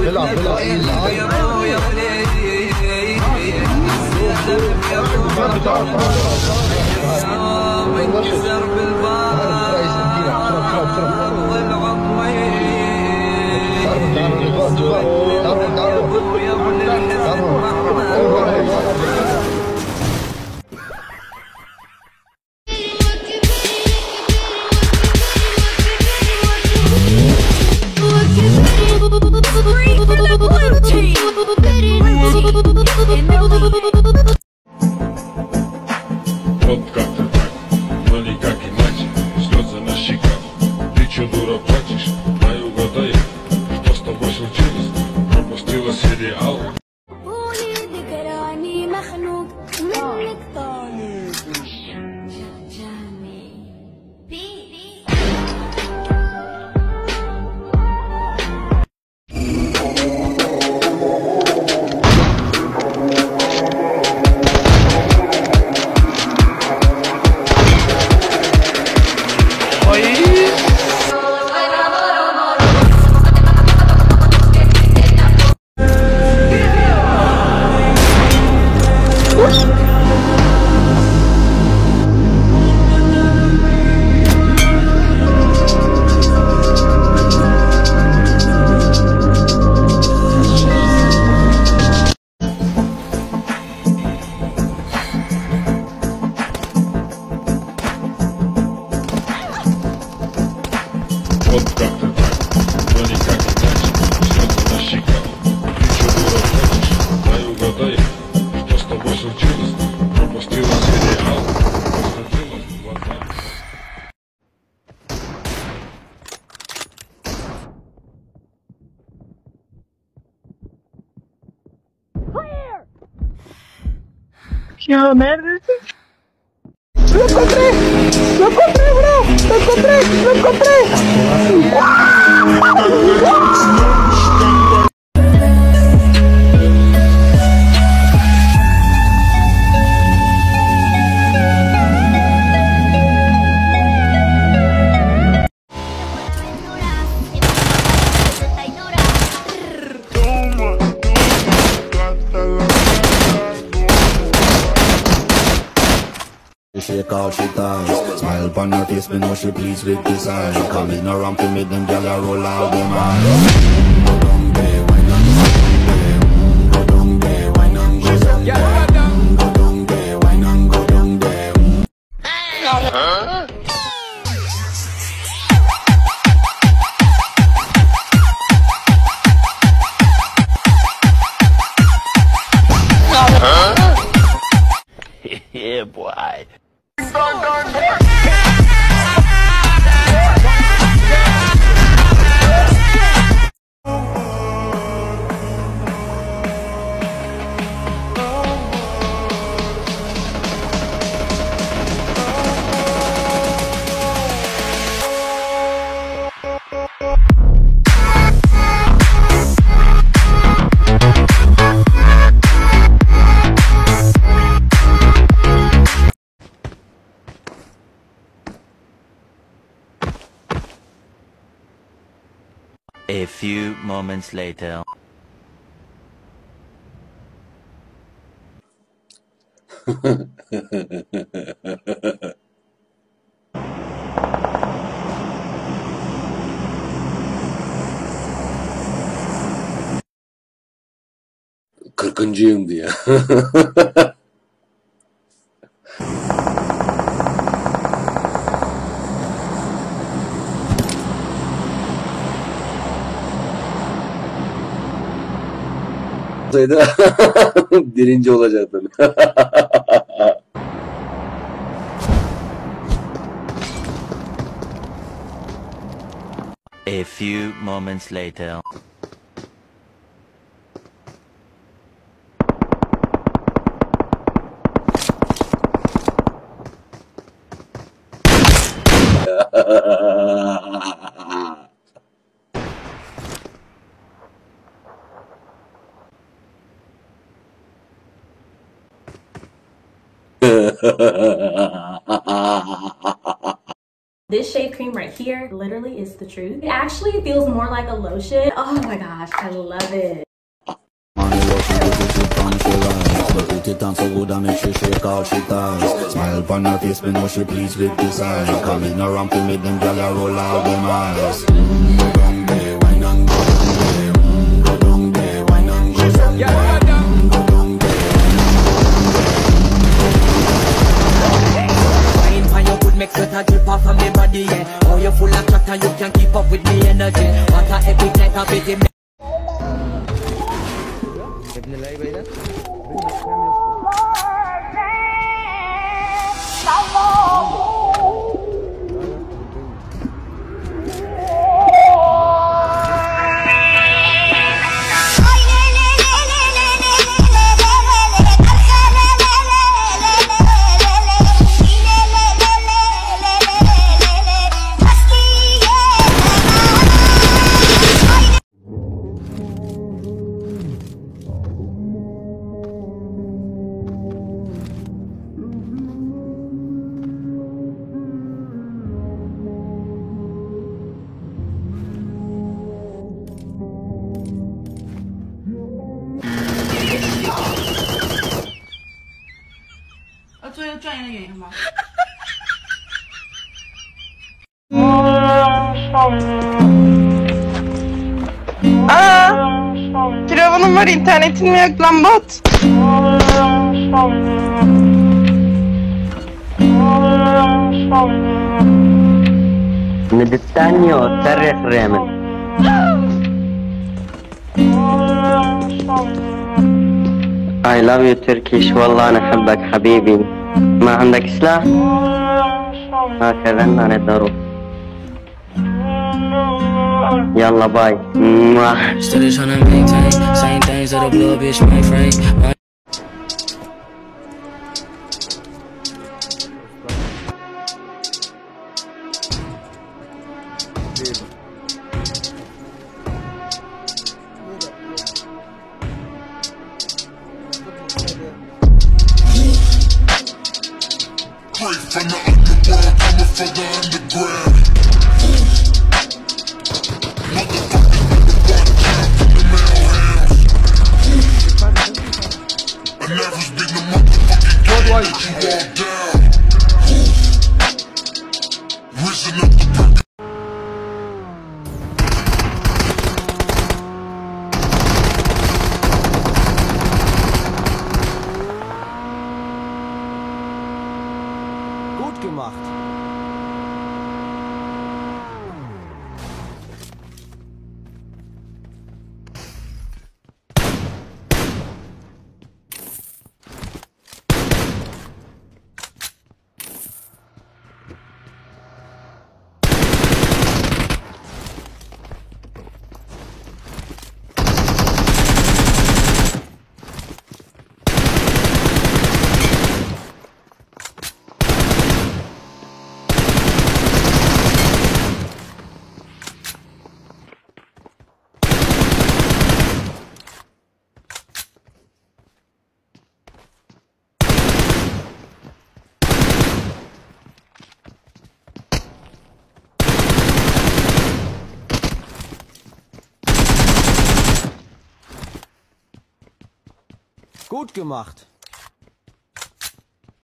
Вот как-то так, но никак иначе. Слезы на щеках, ты чё, дура, плачешь? Дай угадай, что с тобой случилось? Пропустила сериал? Вот как-то так, но никак иначе. Слезы на щеках, ты чё, дура, плачешь? Дай угадай, что с тобой случилось? Пропустила сериал? Посмотрела в глаза? Yo, merda. Lo encontré, bro. Lo encontré. Shake all she ties, smile upon her face, me know she pleased with this eye. Come in around to make them gyal a roll out them eyes. Go down there, wine and go down there, wine and go down there, go down there, wine and go down there. Yeah, boy. A few moments later. Kırkıncıyım diye. Birinci olacaktım. A few moments later. This shave cream right here literally is the truth. It actually feels more like a lotion. Oh my gosh, I love it. But put it on so good and make she shake all she ties. Smile on her face, me know she pleased with this eye. Come in a ramp to make them gyal a roll out them eyes. Go down there, wine and go down there. Go down there, wine and go down there. Go down there. Wine for your good, make sweat a drip off of me body, yeah. Oh, you full of chat and you can't keep up with me energy. What a epic night of it. 作为专业的原因吗？ Telefonum var, internetin mi yok lan bot? Mediterraneo, terres remen. I love you Turkish والله أنا أحبك حبيبي. ما عندك سلاح؟ هكذا أنا ضرب. يلا باي. Still trying to maintain same things that a blow bitch mainframe. From the underworld, coming from the underground. I never been the motherfucking game that you walk down. Risen up the perk. Gut gemacht. Gut gemacht.